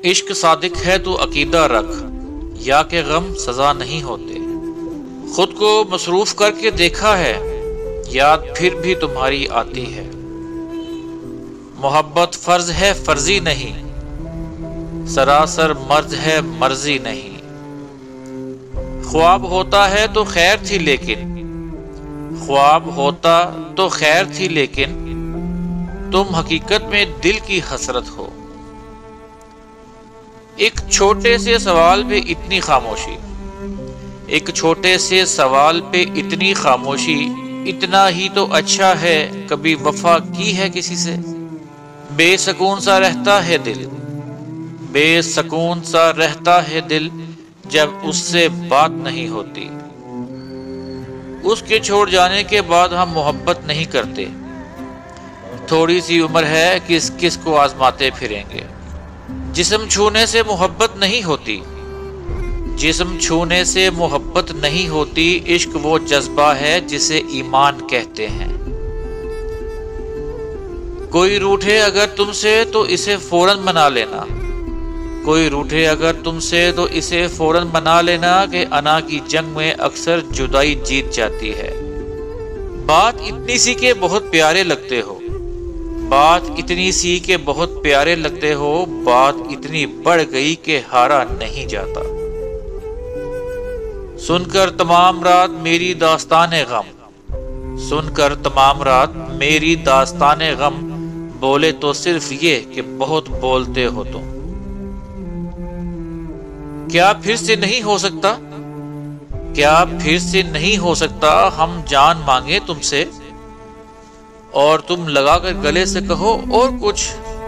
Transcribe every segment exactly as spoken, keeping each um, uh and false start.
عشق صادق ہے تو عقیدہ رکھ، یا کہ غم سزا نہیں ہوتے۔ خود کو مصروف کر کے دیکھا ہے، یاد پھر بھی تمہاری آتی ہے۔ محبت فرض ہے فرضی نہیں، سراسر مرض ہے مرضی نہیں۔ خواب ہوتا ہے تو خیر تھی لیکن خواب ہوتا تو خیر تھی لیکن تم حقیقت میں دل کی حسرت ہو۔ ایک چھوٹے سے سوال پہ اتنی خاموشی ایک چھوٹے سے سوال پہ اتنی خاموشی اتنا ہی تو اچھا ہے، کبھی وفا کی ہے کسی سے؟ بے سکون سا رہتا ہے دل بے سکون سا رہتا ہے دل جب اس سے بات نہیں ہوتی۔ اس کے چھوڑ جانے کے بعد ہم محبت نہیں کرتے، تھوڑی سی عمر ہے کس کس کو آزماتے پھریں گے۔ جسم چھونے سے محبت نہیں ہوتی جسم چھونے سے محبت نہیں ہوتی عشق وہ جذبہ ہے جسے ایمان کہتے ہیں۔ کوئی روٹھے اگر تم سے تو اسے فوراً منا لینا کوئی روٹھے اگر تم سے تو اسے فوراً منا لینا کہ انا کی جنگ میں اکثر جدائی جیت جاتی ہے۔ بات اتنی سی کہ بہت پیارے لگتے ہو بات اتنی سی کہ بہت پیارے لگتے ہو بات اتنی بڑھ گئی کہ ہارا نہیں جاتا۔ سن کر تمام رات میری داستان غم سن کر تمام رات میری داستان غم بولے تو صرف یہ کہ بہت بولتے ہو تم۔ کیا پھر سے نہیں ہو سکتا کیا پھر سے نہیں ہو سکتا ہم جان مانگے تم سے اور تم لگا کر گلے سے کہو اور کچھ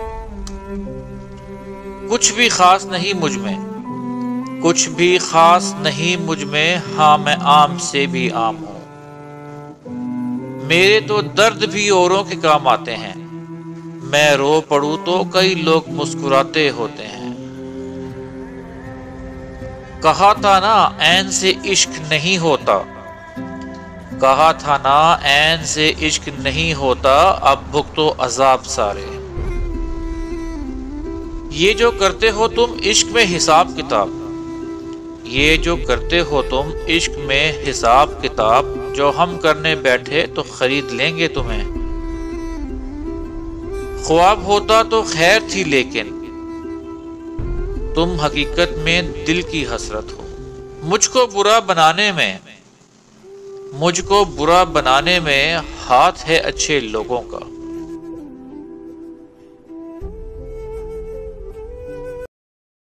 کچھ بھی خاص نہیں مجھ میں کچھ بھی خاص نہیں مجھ میں ہاں میں عام سے بھی عام ہوں۔ میرے تو درد بھی اوروں کے کام آتے ہیں، میں رو پڑوں تو کئی لوگ مسکراتے ہوتے ہیں۔ کہا تھا نا عین سے عشق نہیں ہوتا کہا تھا نا عین سے عشق نہیں ہوتا اب بھگتو عذاب سارے۔ یہ جو کرتے ہو تم عشق میں حساب کتاب یہ جو کرتے ہو تم عشق میں حساب کتاب جو ہم کرنے بیٹھے تو خرید لیں گے تمہیں۔ خواب ہوتا تو خیر تھی لیکن تم حقیقت میں دل کی حسرت ہو۔ مجھ کو برا بنانے میں مجھ کو برا بنانے میں ہاتھ ہے اچھے لوگوں کا۔